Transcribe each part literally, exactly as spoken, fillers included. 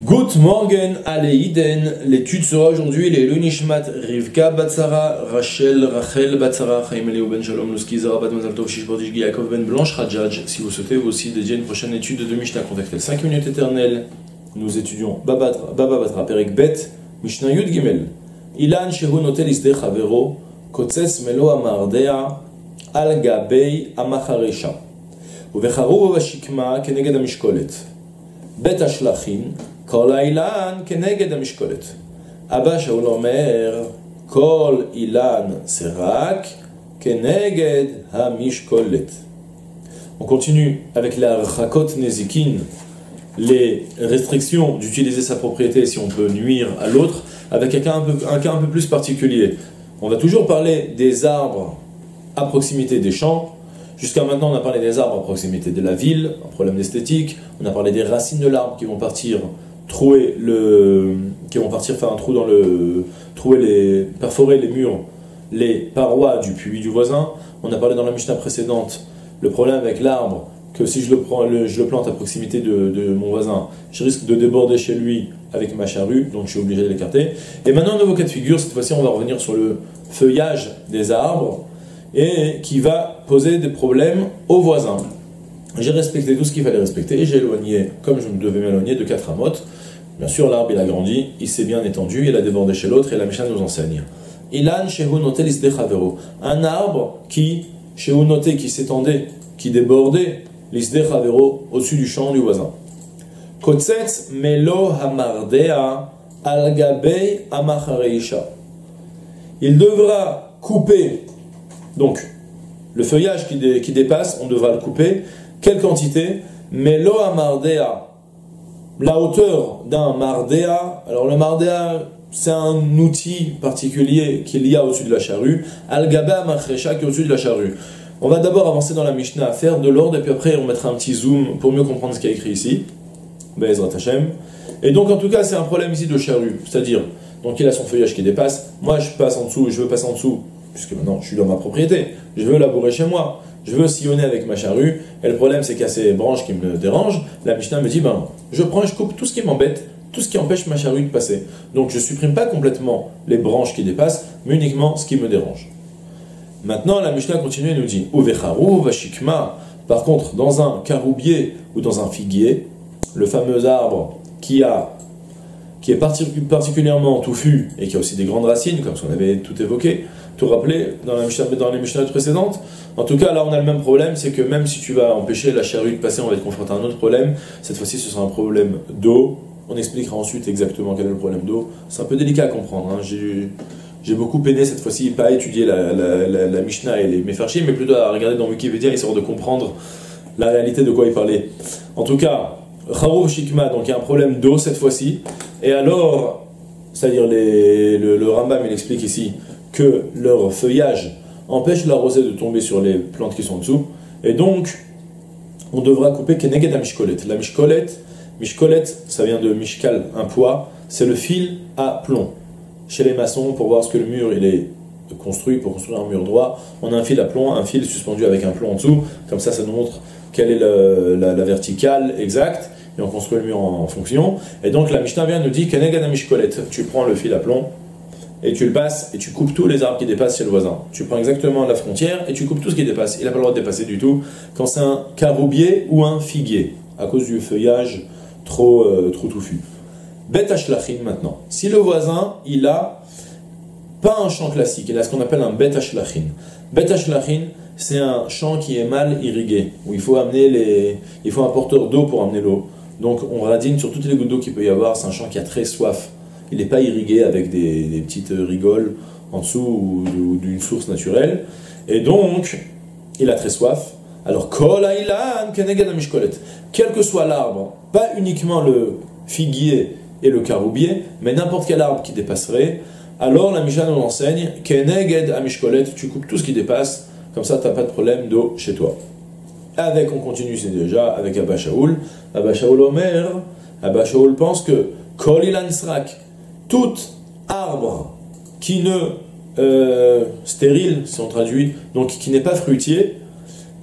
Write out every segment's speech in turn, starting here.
Good morgen, Aleiden. L'étude sera aujourd'hui les Lunishmat Rivka Batsara, Rachel, Rachel Batsara, Chaim Eliou Ben Shalom, Luski Zara Bat Mazal Tov, Shishbordish Yaakov Ben Blanche Rajaj. Si vous souhaitez vous aussi dédier une prochaine étude de Mishnah, contactez cinq minutes éternelles. Nous étudions Baba Batra, Perek Bet, Mishnah Yud Gimel. Ilan Shehu Notel Isde Chavero, Kotzes Melo Amardea, Al Gabei Amacharesha. Uvecharu Vashikma Keneged Amishkolet. Bet Ashlachin. כל האילן כנגד המשקולת. אבא שאול אומר, כל אילן זה רק כנגד המשקולת. On continue avec la rachakot nezikin, les restrictions d'utiliser sa propriété si on peut nuire à l'autre, avec un cas un peu, un cas un peu plus particulier. On va toujours parler des arbres à proximité des champs. Jusqu'à maintenant, on a parlé des arbres à proximité de la ville, un problème d'esthétique. On a parlé des racines de l'arbre qui vont partir trouer le, qui vont partir faire un trou dans le, trouer les, perforer les murs, les parois du puits du voisin. On a parlé dans la Mishnah précédente le problème avec l'arbre, que si je le, prends, le, je le plante à proximité de, de mon voisin, je risque de déborder chez lui avec ma charrue, donc je suis obligé de l'écarter. Et maintenant, un nouveau cas de figure, cette fois-ci on va revenir sur le feuillage des arbres, et qui va poser des problèmes aux voisins. J'ai respecté tout ce qu'il fallait respecter, et j'ai éloigné, comme je devais m'éloigner, de quatre amotes. Bien sûr, l'arbre il a grandi, il s'est bien étendu, il a débordé chez l'autre, et la Mishnah nous enseigne. Ilan shehu notel isde chavero. Un arbre qui, shehu noté, qui s'étendait, qui débordait, l'isde chavero, au-dessus du champ du voisin. Kotzetz melo hamardea al gabei amachareisha. Il devra couper, donc, le feuillage qui, dé, qui dépasse, on devra le couper. Quelle quantité? Melo hamardea. La hauteur d'un mardea, alors le mardea, c'est un outil particulier qu'il y a au-dessus de la charrue, al-gaba machresha qui est au-dessus de la charrue. On va d'abord avancer dans la Mishnah, faire de l'ordre, et puis après on mettra un petit zoom pour mieux comprendre ce qui est écrit ici. Be'ezrat Hashem. Et donc en tout cas c'est un problème ici de charrue, c'est-à-dire, donc il a son feuillage qui dépasse, moi je passe en dessous, je veux passer en dessous, puisque maintenant je suis dans ma propriété, je veux labourer chez moi, je veux sillonner avec ma charrue, et le problème c'est qu'il y a ces branches qui me dérangent. La Mishnah me dit, ben, je prends et je coupe tout ce qui m'embête, tout ce qui empêche ma charrue de passer. Donc je ne supprime pas complètement les branches qui dépassent, mais uniquement ce qui me dérange. Maintenant la Mishnah continue et nous dit, Uvecharu vashikma. Par contre, dans un caroubier ou dans un figuier, le fameux arbre qui, a, qui est particulièrement touffu et qui a aussi des grandes racines, comme ce qu'on avait tout évoqué, tout rappelé dans, la Mishnah, dans les Mishnahs précédentes. En tout cas, là, on a le même problème, c'est que même si tu vas empêcher la charrue de passer, on va être confronté à un autre problème. Cette fois-ci, ce sera un problème d'eau. On expliquera ensuite exactement quel est le problème d'eau. C'est un peu délicat à comprendre. Hein. J'ai beaucoup peiné cette fois-ci, pas à étudier la, la, la, la Mishnah et les Mefarshim, mais plutôt à regarder dans Wikipédia, histoire de comprendre la réalité de quoi il parlait. En tout cas, Charouf Shikma, donc il y a un problème d'eau cette fois-ci. Et alors, c'est-à-dire les, le, le Rambam, il explique ici que leur feuillage empêche la rosée de tomber sur les plantes qui sont en dessous, et donc on devra couper keneged la mishkolet. La mishkolet, mishkolet, ça vient de mishkal, un poids, c'est le fil à plomb. Chez les maçons, pour voir ce que le mur il est construit, pour construire un mur droit, on a un fil à plomb, un fil suspendu avec un plomb en dessous, comme ça ça nous montre quelle est le, la, la verticale exacte, et on construit le mur en, en fonction. Et donc la Mishnah vient nous dit keneged la mishkolet, tu prends le fil à plomb, et tu le passes, et tu coupes tous les arbres qui dépassent chez le voisin. Tu prends exactement la frontière, et tu coupes tout ce qui dépasse. Il n'a pas le droit de dépasser du tout, quand c'est un caroubier ou un figuier, à cause du feuillage trop, euh, trop touffu. Bet Ashlachin maintenant. Si le voisin, il a pas un champ classique, il a ce qu'on appelle un Bet Ashlachin. Bet Ashlachin, c'est un champ qui est mal irrigué, où il faut amener les, il faut un porteur d'eau pour amener l'eau. Donc on radine sur toutes les gouttes d'eau qu'il peut y avoir, c'est un champ qui a très soif. Il n'est pas irrigué avec des, des petites rigoles en dessous ou, ou d'une source naturelle. Et donc, il a très soif. Alors, kol ha'ilan keneged hamishkolet. Quel que soit l'arbre, pas uniquement le figuier et le caroubier, mais n'importe quel arbre qui dépasserait, alors la Mishnah nous enseigne keneged hamishkolet, tu coupes tout ce qui dépasse, comme ça tu n'as pas de problème d'eau chez toi. Avec, on continue, c'est déjà avec Abba Shaul. Abba Shaul Omer, Abba Shaul pense que kol ilan srak, tout arbre qui ne, euh, stérile si on traduit, donc qui n'est pas fruitier,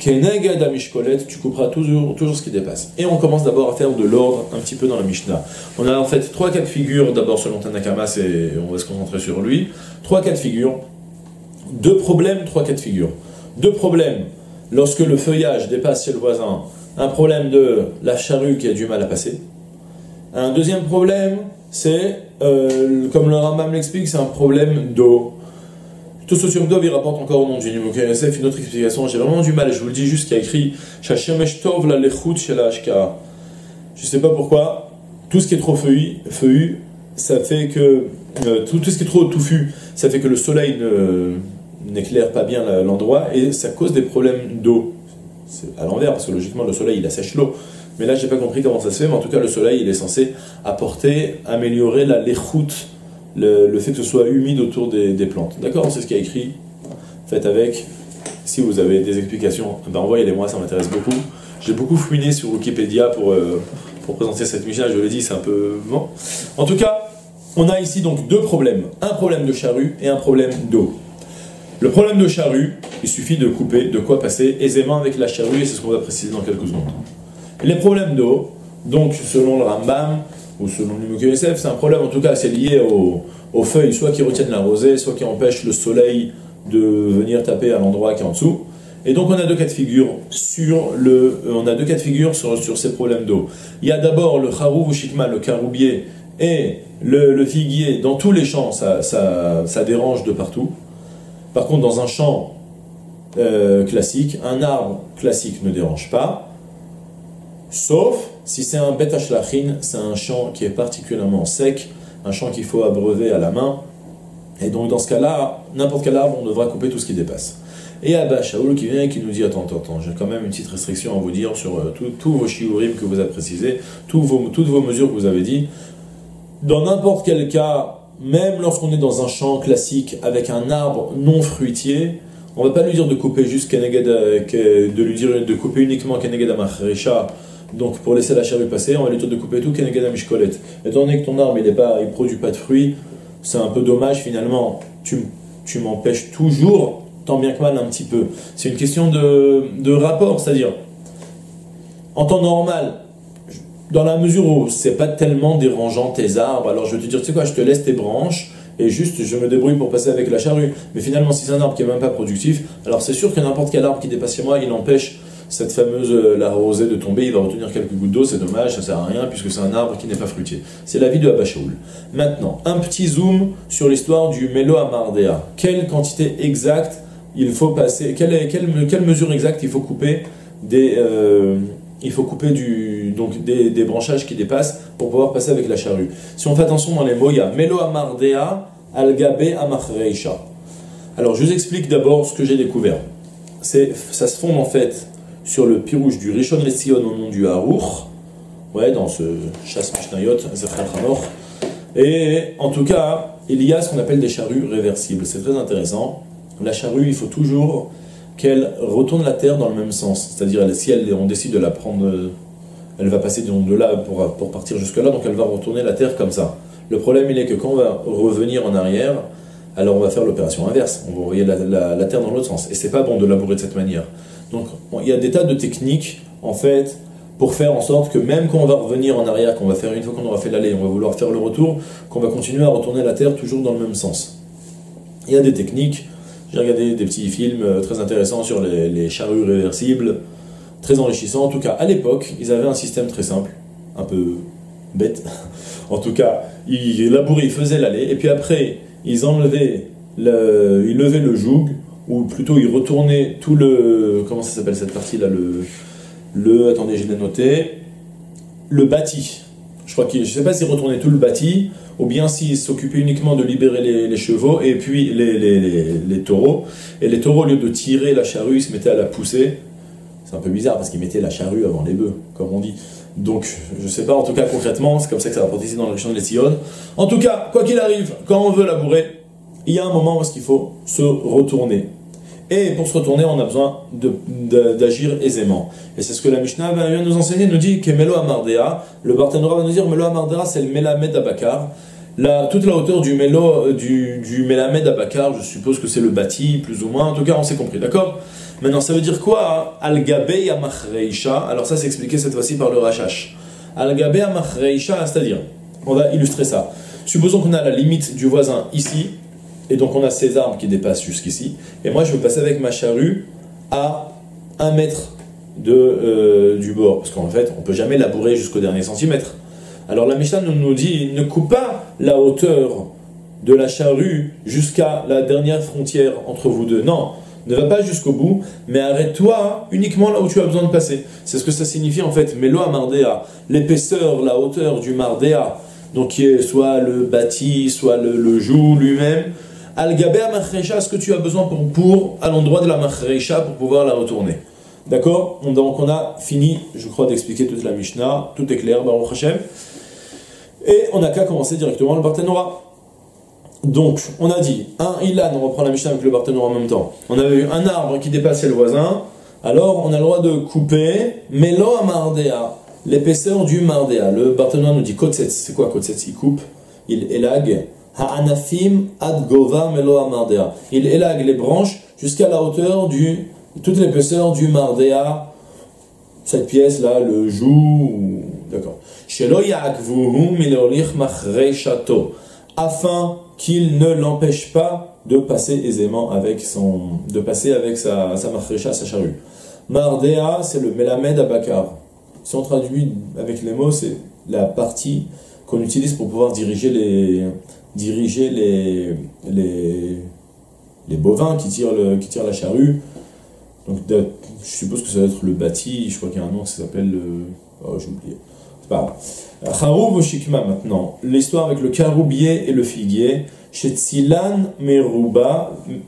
Keneged amishkolet, tu couperas toujours, toujours ce qui dépasse. Et on commence d'abord à faire de l'ordre un petit peu dans la Mishnah. On a en fait trois cas de figure, d'abord selon Tanakama, et on va se concentrer sur lui. Trois cas de figure, deux problèmes, trois cas de figure. Deux problèmes, lorsque le feuillage dépasse chez le voisin, un problème de la charrue qui a du mal à passer. Un deuxième problème, c'est, euh, comme le Rambam l'explique, c'est un problème d'eau. Tout ce sur Dov, il rapporte encore au nom du Nimukei Yosef une autre explication. J'ai vraiment du mal, et je vous le dis juste qu'il y a écrit Shashemesh Tov la lechut shel hashka. Je sais pas pourquoi, tout ce qui est trop feuillu, feuillu ça fait que. Euh, tout, tout ce qui est trop touffu, ça fait que le soleil ne, n'éclaire pas bien l'endroit et ça cause des problèmes d'eau. C'est à l'envers, parce que logiquement le soleil il assèche l'eau. Mais là, j'ai pas compris comment ça se fait, mais en tout cas, le soleil il est censé apporter, améliorer la lechut. Le, le fait que ce soit humide autour des, des plantes. D'accord? C'est ce qui a écrit. Faites avec. Si vous avez des explications, ben envoyez-les-moi, ça m'intéresse beaucoup. J'ai beaucoup fouiné sur Wikipédia pour, euh, pour présenter cette Mishnah, je l'ai dit, c'est un peu... Bon. En tout cas, on a ici donc deux problèmes. Un problème de charrue et un problème d'eau. Le problème de charrue, il suffit de couper, de quoi passer aisément avec la charrue, et c'est ce qu'on va préciser dans quelques secondes. Les problèmes d'eau, donc selon le Rambam, ou selon le Nimukei Yosef, c'est un problème, en tout cas, c'est lié aux, aux feuilles, soit qui retiennent la rosée, soit qui empêchent le soleil de venir taper à l'endroit qui est en dessous. Et donc on a deux cas de figure sur le, euh, on a deux cas de figure sur, sur ces problèmes d'eau. Il y a d'abord le charouv ou shikma, le caroubier, et le, le figuier. Dans tous les champs, ça, ça, ça dérange de partout. Par contre, dans un champ euh, classique, un arbre classique ne dérange pas. Sauf si c'est un bet hashlachin, c'est un champ qui est particulièrement sec, un champ qu'il faut abreuver à la main. Et donc dans ce cas-là, n'importe quel arbre, on devra couper tout ce qui dépasse. Et Abba Shaul qui vient et qui nous dit, attends, attends, attends, j'ai quand même une petite restriction à vous dire sur euh, tous vos shiurim que vous avez précisés, tous vos, toutes vos mesures que vous avez dit. Dans n'importe quel cas, même lorsqu'on est dans un champ classique avec un arbre non fruitier, on ne va pas lui dire de couper juste Keneged, de lui dire de couper uniquement Keneged Amachrecha. Donc pour laisser la charrue passer, on va lui dire de couper tout Keneged Amishkolet. Étant donné que ton arbre il ne produit pas de fruits, c'est un peu dommage finalement. Tu, tu m'empêches toujours, tant bien que mal un petit peu. C'est une question de, de rapport, c'est-à-dire en temps normal, dans la mesure où c'est pas tellement dérangeant tes arbres, alors je vais te dire, tu sais quoi, je te laisse tes branches et juste je me débrouille pour passer avec la charrue. Mais finalement, si c'est un arbre qui n'est même pas productif, alors c'est sûr que n'importe quel arbre qui dépasse chez moi, il empêche cette fameuse euh, la rosée de tomber, il va retenir quelques gouttes d'eau, c'est dommage, ça sert à rien puisque c'est un arbre qui n'est pas fruitier. C'est l'avis de Abba Shaul. Maintenant, un petit zoom sur l'histoire du Melo Amardea. Quelle quantité exacte il faut passer, quelle, quelle, quelle mesure exacte il faut couper des, euh, il faut couper du, donc des, des branchages qui dépassent pour pouvoir passer avec la charrue. Si on fait attention dans les mots, il y a Melo Amardea al-Gabe Amachreisha. Alors je vous explique d'abord ce que j'ai découvert. C'est, ça se fonde en fait sur le pirouche du Rishon LeZion au nom du Haruch, ouais, dans ce chasse Mishnayot, Zechar Hamor. Et en tout cas, il y a ce qu'on appelle des charrues réversibles. C'est très intéressant. La charrue, il faut toujours qu'elle retourne la terre dans le même sens. C'est-à-dire, si elle, on décide de la prendre, elle va passer de là pour, pour partir jusque-là, donc elle va retourner la terre comme ça. Le problème, il est que quand on va revenir en arrière, alors on va faire l'opération inverse. On va envoyer la, la, la terre dans l'autre sens. Et c'est pas bon de labourer de cette manière. Donc, bon, il y a des tas de techniques, en fait, pour faire en sorte que même quand on va revenir en arrière, qu'on va faire une fois qu'on aura fait l'aller, on va vouloir faire le retour, qu'on va continuer à retourner la terre toujours dans le même sens. Il y a des techniques. J'ai regardé des petits films très intéressants sur les, les charrues réversibles, très enrichissants. En tout cas, à l'époque, ils avaient un système très simple, un peu bête. En tout cas, ils labouraient, ils faisaient l'aller, et puis après, ils enlevaient, le, ils levaient le joug, ou plutôt ils retournaient tout le... Comment ça s'appelle cette partie-là le, le... Attendez, j'ai noté. Le bâti. Je crois que je ne sais pas s'ils retournaient tout le bâti, ou bien s'ils s'occupaient uniquement de libérer les, les chevaux, et puis les, les, les, les taureaux. Et les taureaux, au lieu de tirer la charrue, ils se mettaient à la pousser. C'est un peu bizarre, parce qu'ils mettaient la charrue avant les bœufs, comme on dit. Donc, je ne sais pas, en tout cas, concrètement, c'est comme ça que ça va porter ici dans la région de l'Etzion. En tout cas, quoi qu'il arrive, quand on veut labourer, il y a un moment où il faut se retourner. Et pour se retourner, on a besoin d'agir aisément. Et c'est ce que la Mishnah vient nous enseigner, nous dit que Melo Amardea, le Barthénora va nous dire Melo Amardea, c'est le Melamed Abakar. La, toute la hauteur du Melo, du, du Melamed Abakar, je suppose que c'est le bâti, plus ou moins, en tout cas on s'est compris, d'accord? Maintenant, ça veut dire quoi? Al-Gabe Yamachreisha. Alors ça, c'est expliqué cette fois-ci par le Rashash. Al-Gabe Yamachreisha, c'est-à-dire, on va illustrer ça. Supposons qu'on a la limite du voisin ici, et donc on a ces arbres qui dépassent jusqu'ici, et moi je veux passer avec ma charrue à un mètre de, euh, du bord, parce qu'en fait, on ne peut jamais labourer jusqu'au dernier centimètre. Alors la Mishnah nous, nous dit, ne coupe pas la hauteur de la charrue jusqu'à la dernière frontière entre vous deux. Non, ne va pas jusqu'au bout, mais arrête-toi uniquement là où tu as besoin de passer. C'est ce que ça signifie en fait, Melo Mardea, l'épaisseur, la hauteur du Mardea, donc qui est soit le bâti, soit le, le joug lui-même. Al-Gabe Machreisha, ce que tu as besoin pour, pour à l'endroit de la Machreisha pour pouvoir la retourner. D'accord? Donc on a fini, je crois, d'expliquer toute la Mishnah, tout est clair, Baruch Hashem. Et on n'a qu'à commencer directement le Barthénora. Donc, on a dit, un Ilan, on reprend la Mishnah avec le Barthénora en même temps. On avait eu un arbre qui dépassait le voisin, alors on a le droit de couper, Melo Mardea, l'épaisseur du Mardea. Le Barthénora nous dit Kotsetz, c'est quoi Kotsetz? Il coupe, il élague, Ha'anafim ad gova Melo Mardea. Il élague les branches jusqu'à la hauteur du, toute l'épaisseur du Mardea, cette pièce là, le joug, d'accord. Shelo ya'akvuhu mileolich machreishato, afin qu'il ne l'empêche pas de passer aisément avec son, de passer avec sa, sa machreisha, sa charrue. Mardea, c'est le melamed abakar. Si on traduit avec les mots, c'est la partie qu'on utilise pour pouvoir diriger les, diriger les, les, les bovins qui tirent, le, qui tirent la charrue. Donc, de, je suppose que ça va être le bâti, je crois qu'il y a un nom qui s'appelle le... Oh, j'ai oublié. C'est pas grave. Charoub ou Shikma maintenant. L'histoire avec le caroubier et le figuier. Chez Tsilan Merouba,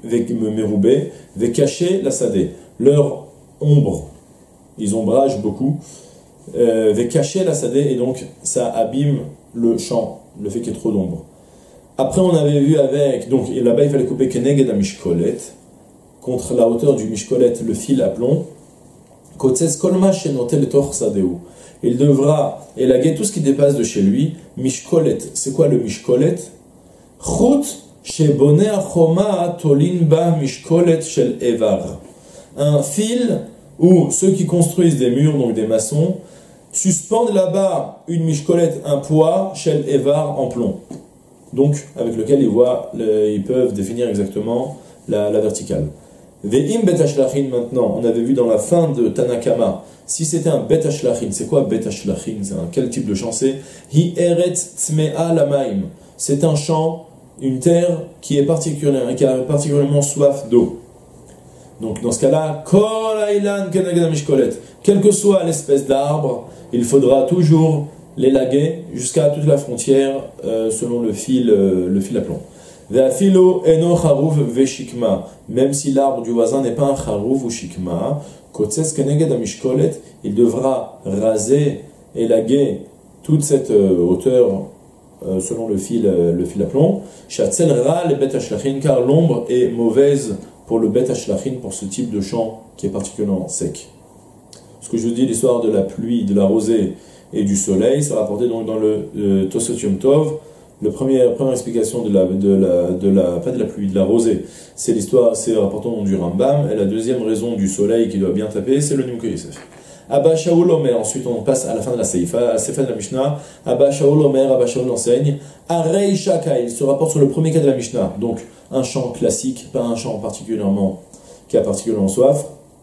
Meroubé, ve caché la sadé. Leur ombre, ils ombragent beaucoup. Euh, ve caché la sadé, et donc ça abîme le champ, le fait qu'il y ait trop d'ombre. Après, on avait vu avec. Donc, là-bas, il fallait couper Keneged à Mishkolet. Contre la hauteur du Mishkolet, le fil à plomb. Kotzes Kolma Shenotel et Tor Sadeu. Il devra élaguer tout ce qui dépasse de chez lui. Mishkolet, c'est quoi le Mishkolet? Chut Shebone Achoma Tolin Ba Mishkolet Shel Evar. Un fil où ceux qui construisent des murs, donc des maçons, suspendent là-bas une Mishkolet, un poids Shel Evar en plomb. Donc, avec lequel ils, voient, le, ils peuvent définir exactement la, la verticale. Ve'im bet hashlachin maintenant, on avait vu dans la fin de Tanakama, si c'était un bet hashlachin, c'est quoi bet hashlachin? C'est un quel type de champ? C'est hi eretz tzmea lamaim. C'est un champ, une terre qui, est particulièrement, qui a particulièrement soif d'eau. Donc dans ce cas-là, kol ailan keneged mishkolet, quelle que soit l'espèce d'arbre, il faudra toujours l'élaguer jusqu'à toute la frontière euh, selon le fil, euh, le fil à plomb. Ve'afilo eno charouf ve'shikma, même si l'arbre du voisin n'est pas un charouf ou shikma, kotzes keneged amishkolet, il devra raser, élaguer toute cette euh, hauteur euh, selon le fil, euh, le fil à plomb. Shatzel ra le bet hashlachin, car l'ombre est mauvaise pour le bet hashlachin, pour ce type de champ qui est particulièrement sec. Ce que je vous dis, l'histoire de la pluie, de la rosée et du soleil, c'est rapporté donc dans le euh, Tosot Yom Tov. La première, première explication de la, de la, de la, pas de la pluie, de la rosée, c'est l'histoire, c'est rapporté au nom du Rambam. Et la deuxième raison du soleil qui doit bien taper, c'est le Nimko Yosef. Abba Shaul Omer, ensuite on passe à la fin de la Seifa, à la Seifa de la Mishnah. Abba Shaul Omer, Abba Shaul enseigne. Arei Shaka, il se rapporte sur le premier cas de la Mishnah. Donc un chant classique, pas un chant particulièrement, qui a particulièrement soif.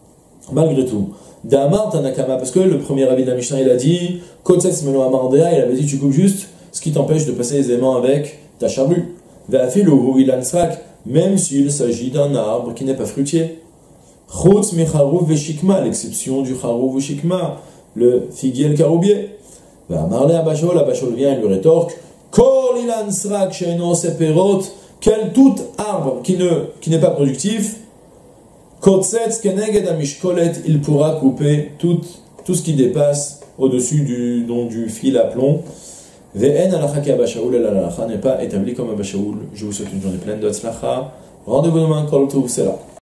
Malgré tout. Damar Tanakama, parce que le premier avis de la Mishnah, il a dit Kotsetz Melo Amardea, il avait dit tu coupes juste ce qui t'empêche de passer aisément avec ta charrue. Ve'afiluhu ilan srak, même s'il s'agit d'un arbre qui n'est pas fruitier. Chutz mi charouf ve'shikma, l'exception du charouf ve'shikma, le figuier et le caroubier. Ve'amarle Abba Shaul, Abba Shaul vient et lui rétorque Kol ilan srak she'eno seperot, quel tout arbre qui ne qui n'est pas productif, Kotsetz keneged amishkolet, il pourra couper tout, tout ce qui dépasse au-dessus du, donc, du fil à plomb. Ve'en alacha ki Abba Shaul, el alacha n'est pas établi comme Abba Shaul. Je vous souhaite une journée pleine de tzlacha. Rendez-vous demain, kol tov, c'est là.